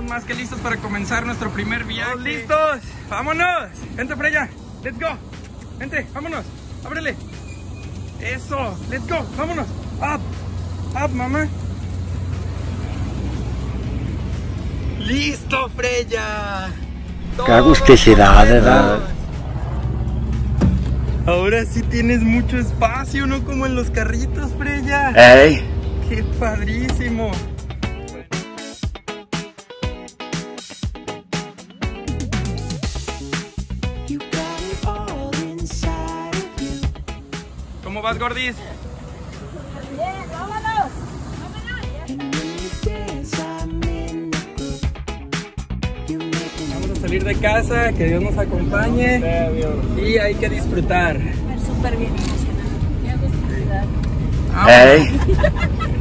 más que listos para comenzar nuestro primer viaje. ¡Listos! ¡Vámonos! Vente, Freya. ¡Let's go! Vente, vámonos. Ábrele. Eso. ¡Let's go! ¡Vámonos! ¡Up! ¡Up, mamá! ¡Listo, Freya! Qué agusticidad, ¿verdad? Ahora sí tienes mucho espacio, no como en los carritos, Freya. ¡Ey! ¡Qué padrísimo! ¿Cómo vas, Gordis? Bien, vámonos. Vamos a salir de casa, que Dios nos acompañe y hay que disfrutar. Súper bien emocionado. Qué agusticidad. ¡Ey!